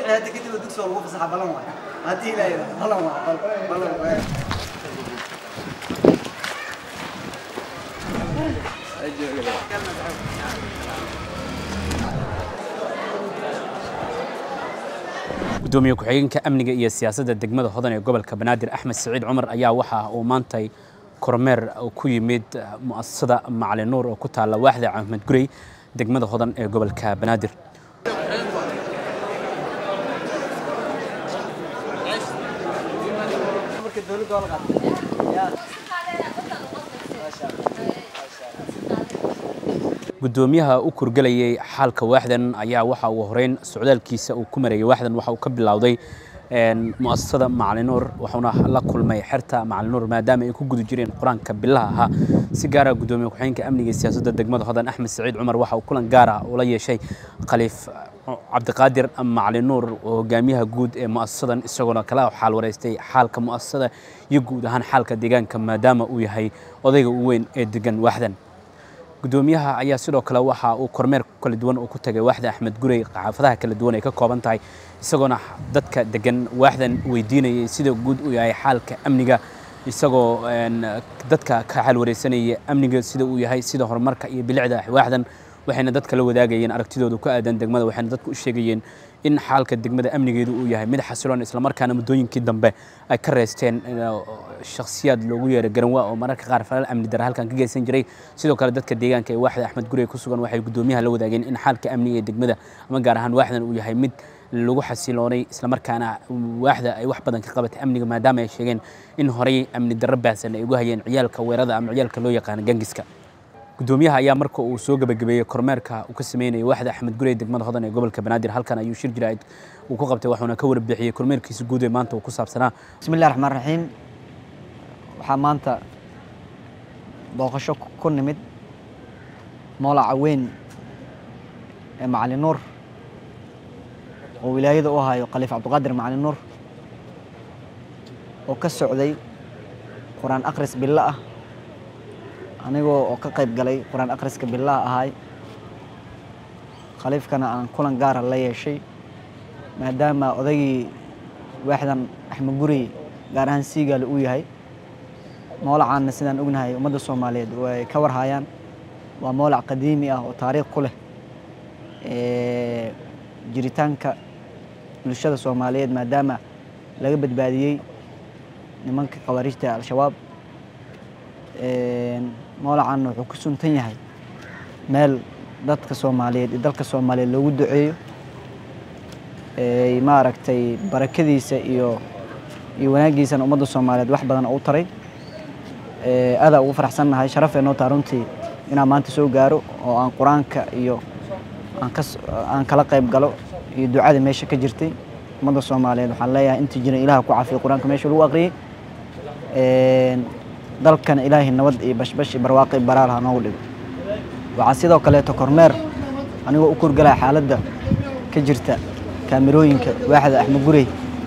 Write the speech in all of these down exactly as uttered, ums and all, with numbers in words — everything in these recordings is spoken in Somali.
هذا كده بدك سؤال وقف صح بلون واحد هاتي لا بلون واحد بلون واحد gudoomiye ku-xigeenka amniga iyo siyaasadda degmada Hodan ee gobolka Banaadir Axmed Saciid Cumar ayaa waxa uu maantay kormeer ku yimid mu'assasada Macalin Nuur oo ku taala waaxda Ahmed Gurey degmada Hodan ee gobolka Banaadir. gudoomiyaha u kurgalayay xalka waaxdan ayaa waxa uu horeyn socdaalkiisa uu ku mareeyay waaxdan waxa uu ka bilowday een mu'assasada Macalin Nuur waxuna la kulmay xirta Macalin Nuur maadaama ay ku gudu jireen quraanka billaha aha si gaar ah gudoomiye ku-xigeenka amniga iyo siyaasadda degmada Hodan Axmed Saciid Cumar waxa uu kulan gaar ah ula yeeshay Khaliif Cabdiqaadir Macalin Nuur oo hogaamiyaha guud ee mu'assasadan isagoo kala xal wareystay xalka mu'assasada iyo guud ahaan xalka deegaanka maadaama uu yahay odayga ugu weyn ee degan waaxdan. gudoomiyaha ayaa sidoo kale waxa uu kormeer kala duwan oo ku tagay waaxda Ahmed Gurey xaafadaha kala duwan ay ka kooban tahay isagoo dadka degan waaxdan weydiinayay sida guud u yahay xalka amniga isagoo dadka ka xal wareysanaya amniga sida uu yahay sida horumarka iyo bilicda waaxdan waxayna dadka la wadaagayeen aragtidooda ku aadan degmada waxayna dadku u sheegayeen in xalka degmada amnigeedu uu yahay mid xasiloon isla markaana muddooyinkii dambe ay ka reesteen shakhsiyaad loogu yeeray garanwaa oo mararka qaar falal amni dar halkan ka geysan jiray sidoo kale dadka deegaanka ee waaxda Ahmed Gurey ku sugan waxay gudoomiyaha la wadaageen in xalka amniga ee degmada ama gaar ahaan waaxdan uu yahay mid lagu xasiloonay isla markaana waaxda ay wax badan ka qabatay amniga maadaama ay sheegeen in horay amni darro baasan ay ugu hayeen ciyaalka weerada ama ciyaalka loo yaqaan gangiska. gudoomiyaha ayaa marka uu soo gabagabeeyay kormeerka uu ka sameeyay waaxda Ahmed Gurey degmada Hodan ee gobolka Banaadir halkan ayuu shir jirayd uu ku qabtay waxaana ka warbixiyay kormeerkiisa guud ee maanta uu ku saabsanaa. bismillaahir rahmaanir rahiim waxa maanta booqasho ku nimid moolaca weyn ee Macalin Nuur oo wilaayada u hayo Khaliif Cabdiqaadir Macalin Nuur oo ka socday quraan akhris billah anigoo oo ka qayb galay quraan akhriska billah ahay khaliifkana aan kulan gaar ah la yeeshay maadaama odaygii waaxdan Ahmed Gurey gaar ahaan siigaal uu yahay moolacaana sidaan ognahay ummadda Soomaaliyeed way ka warhayaan waa moolac qadiimi ah oo taariikh ku leh ee jiritaanka bulshada Soomaaliyeed maadaama laga badbaadiyay nimanka qawaariijta al-shabaab ee moolacan wuxuu ku suntan yahay meel dadka Soomaaliyeed iyo dalka Soomaaliyeed loogu duceeyo ee maaragtay barakadiisa iyo iyo wanaagiisa ummadda Soomaaliyeed wax badan u taray ee aad ugu faraxsanahay sharafeeno taaruntii inaan maanta soo gaaro oo aan quraanka iyo aan ka aan kala qayb galo iyo ducada meesha ka jirtay ummadda Soomaaliyeed waxaan leeyahay intii jira Ilaahay ku caafiyo quraanka meesha lagu aqriyay ee dalkan Ilaahay nabad iyo bashbash barwaaqo baraal ha noogu dhigo waxa sidoo kale to kormeer anigoo u kurgalay xaaladda ka jirta kaamirooyinka waaxda Ahmed Gurey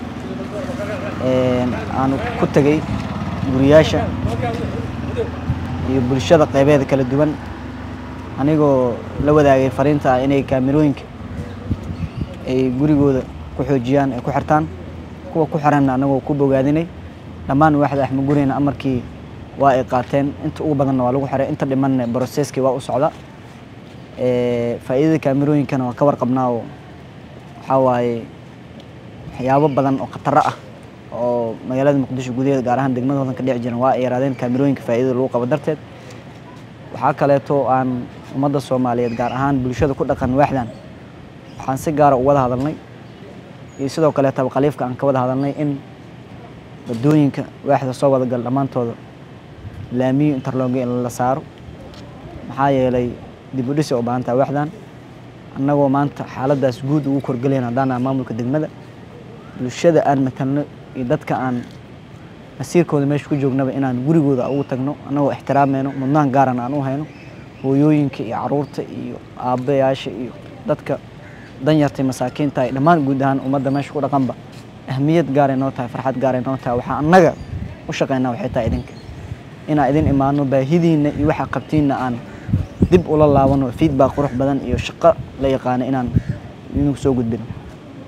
ee aan ku tagay guriyaasha iyo bulshada qaybeeda kala duwan anigoo la wadaagay fariinta inay kaamirooyinka ay gurigooda ku xoojiyaan ay ku xirtaan kuwa ku xiran anagoo ku bogaadinay dhamaan waaxda Ahmed Gureyna amarkii waa ay qaateen inta ugu badan waa lagu xiray inta dhiman processki waa u socda ee faa'iidada kaamirooyinkana waa ka warqabnaa oo waxa waaye waxyaabo badan oo khatar ah oo magaalada Muqdisho gudaheeda gaar ahaan degmada Hodan ka dhici jireen waa ay yaraadeen kaamirooyinka faa'iidada lagu qabo darteed waxa kale oo aan ummadda Soomaaliyeed gaar ahaan bulshada ku dhaqan waaxdan waxaan si gaar ah u wada hadalnay iyo sidoo kale tab khaliifka aan ka wada hadalnay in wadooyinka waaxda soo wada gal dhamaantooda laamiyo interlog in la saaro maxaa yeelay dib u dhis oo baanta waaxdan annagoo maanta xaaladaas guud ugu korgaleen hadaan maamulka degmada bulshada aan matalno iyo dadka aan masiirkooda meesha ku joognaba inaan gurigooda ugu tagno annagoo ixtiraameeno mudnaan gaaran aan u hayno hooyooyinka iyo caruurta iyo aabayaasha iyo dadka danyarta masaakiinta ay dhamaan guud ahaan ummadda meesha ku dhaqanba ahmiyad gaar ah noo tahay farxad gaar ah noo tahay waxa annaga u shaqeynaa waxay tahay idinka ina idin imaano baahidiina iyo waxa qabtiina aan dib ula laabano feedback qurux badan iyo shaqo la yaqaan inaan inuu soo gudbino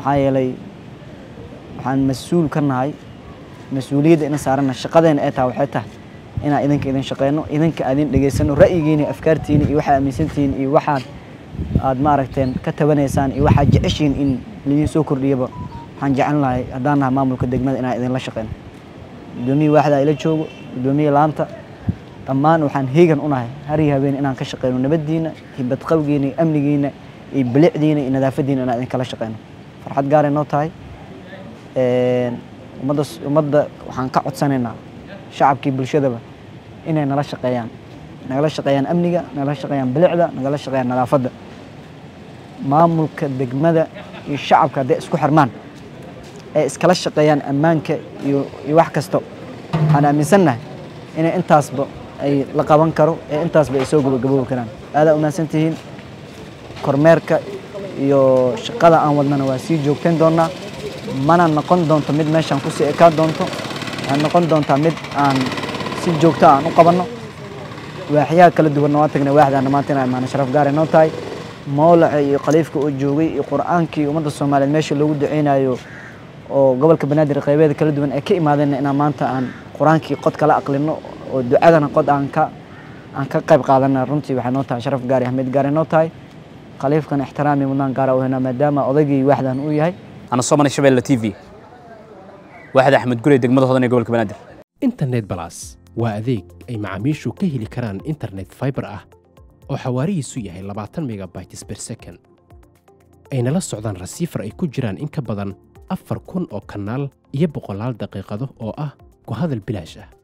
maxaa yeelay waxaan mas-uul ka nahay mas-uuliyadda ina saarana shaqadeena ee tahay waxay tahay inaan idinka idin shaqeyno idinka idin dhageysano ra'yigiina afkaartiina iyo waxaa aaminsantihiin iyo waxaad aad maaragteen ka tabanaysaan iyo waxaad jeceshiin in lidiin soo kordhiyaba waxaan jecel lahay haddaan nahay maamulka degmada inaan idinla shaqeyno gudoomiye waaxda ila joogo gudoomiye laanta dhammaan waxaan heegan u nahay har iyo habeen inaan ka shaqeyno nabadiina iyo badqabgiina iyo amnigiina iyo bilicdiina iyo nadaafadiina inaan idinkala shaqeyno farxad gaar ay noo tahay ummadda ummadda waxaan ka codsanaynaa shacabkii bulshadaba inay nala shaqeeyaan nagala shaqeeyaan amniga nagala shaqeeyaan bilicda nagala shaqeeyaan nadaafadda maamulka degmada iyo shacabka hadday isku xirmaan ee iskala shaqeeyaan ammaanka iyo iyo wax kasta waxaan aaminsannahay inay intaasba ay la qaban karo ee intaasba ay soo gabagaboobi karaan aadaa umahadsan tihiin kormeerka iyo shaqada aan wadnana waa sii joogtayn doonaa mana noqon doonto mid meeshaan kusii ekaa doonto waxay noqon doontaa mid aan si joogto aan u qabanno waaxyaha kala duwanna waa tagnay waaxdaana maanta inaa imaana sharaf gaar ay noo tahay mawlaca iyo khaliifka oo joogay iyo qur'aankii ummadda soomaaliyeed meesha loogu duceynayo oo gobolka banaadir qaybeeda kala duwan ay ka imaadeen inaan maanta aan qur'aankii qod kala aqlino oo ducadana qod aan ka aan ka qayb qaadana runtii waxay noo tahay sharaf gaar iyo ahmed gaar ay noo tahay khaliifkan ixtiraami mudnaan gaar u hena maadaama odaygii waaxdan uu yahay أنا صومني شباب تي في واحد أحمد قولي دق مضى هذا يقول كبنادر إنترنت بلاس وأذيك أي معاميشو كهلي كران إنترنت فايبر أه أو حواري سوية لبعتن ميجا بايتس بير سكن أين لا السعودان رسيفر أي كجران إنك بدن أفر كون أو كنال يبقى لال دقيقة أو أه كهذا البلاجة